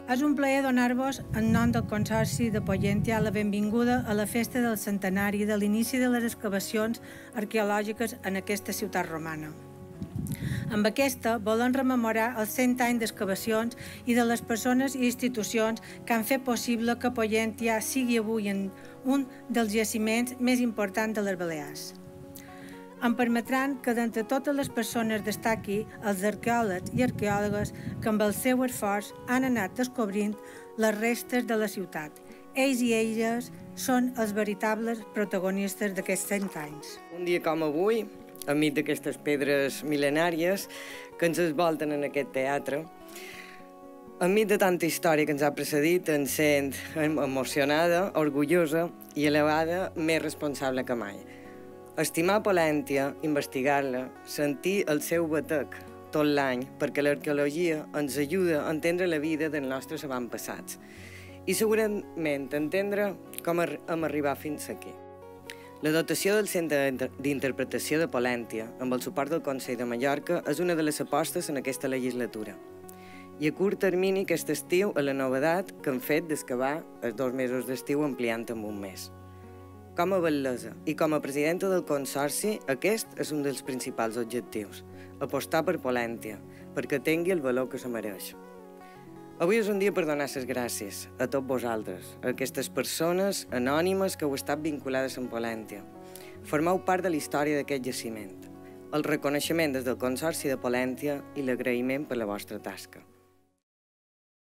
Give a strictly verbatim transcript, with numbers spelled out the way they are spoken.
És un plaer donar-vos, en nom del Consorci de Pollentia, la benvinguda a la festa del centenari de l'inici de les excavacions arqueològiques en aquesta ciutat romana. Amb aquesta volem rememorar els cent anys d'excavacions i de les persones i institucions que han fet possible que Pollentia sigui avui un dels jaciments més importants de les Balears. Em permetran que d'entre totes les persones destaqui els arqueòlegs i arqueòlogues que amb el seu esforç han anat descobrint les restes de la ciutat. Ells i elles són els veritables protagonistes d'aquests cent anys. Un dia com avui, enmig d'aquestes pedres mil·lenàries que ens esvolten en aquest teatre, enmig de tanta història que ens ha precedit, em sent emocionada, orgullosa i elevada, més responsable que mai. Estimar Pollentia, investigar-la, sentir el seu batec tot l'any, perquè l'arqueologia ens ajuda a entendre la vida dels nostres avantpassats i segurament entendre com hem arribat fins aquí. La dotació del Centre d'Interpretació de Pollentia, amb el suport del Consell de Mallorca, és una de les apostes en aquesta legislatura. I a curt termini, aquest estiu, és la novedat que hem fet d'excavar els dos mesos d'estiu ampliant amb un mes. Com a batllessa i com a presidenta del Consorci, aquest és un dels principals objectius, apostar per Pollentia, perquè tingui el valor que se mereix. Avui és un dia per donar les gràcies a tots vosaltres, a aquestes persones anònimes que heu estat vinculades amb Pollentia. Formeu part de la història d'aquest jaciment, el reconeixement des del Consorci de Pollentia i l'agraïment per la vostra tasca.